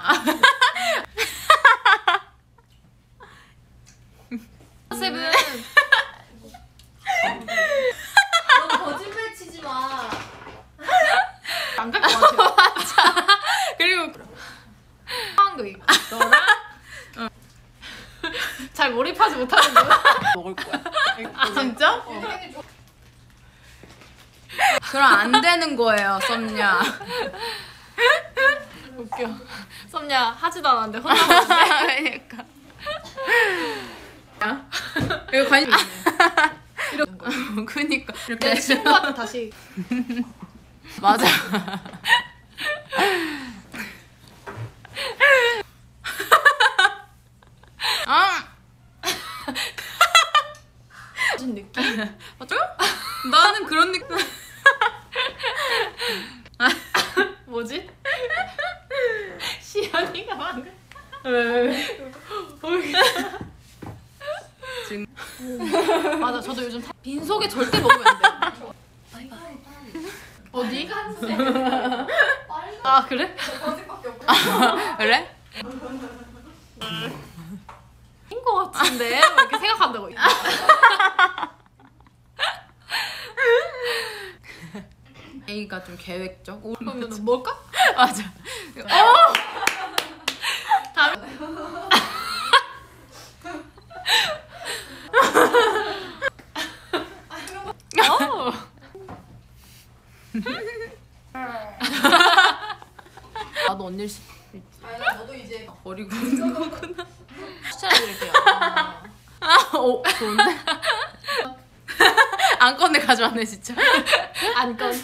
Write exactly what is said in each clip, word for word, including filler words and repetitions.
세븐. 너 거짓말 치지 마. 안 갈 것 같아요. 맞아. 그리고 한거 있고 너랑 어. 잘 몰입하지 못하는 거 먹을 거야. 아 진짜? 어. 그럼 안 되는 거예요, 썸냐. 웃겨. 썸냐 하지도 않았는데 혼자 먹는데. 그러니까. 이거 관심 있네. 이런 거. 그니까. 이렇게 친구한테 다시. 맞아. 아. 무슨 느낌? 맞죠? 나는 그런 느낌. 뭐지? 시연이가 방금. 왜? 지금. 맞아, 저도 요즘 빈속에 절대 먹으면 안 돼. 어디? 아 그래? 그래? 인 거 같은데 왜 이렇게 생각한다고. A가 좀 계획적. 그러면 뭘까? 맞아. 어! 다음. 어. 나도 언니를 시... 아니 너도 이제 버리고 있는 거구나. 추천해드릴게요. 아, 오, 좋은데? 안건데 가져왔네 진짜. 안건.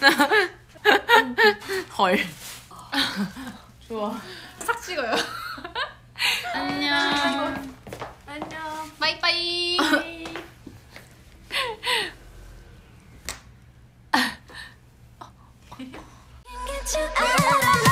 헐. 좋아. 싹 찍어요. 안녕. 안녕. 바이바이. Get you out of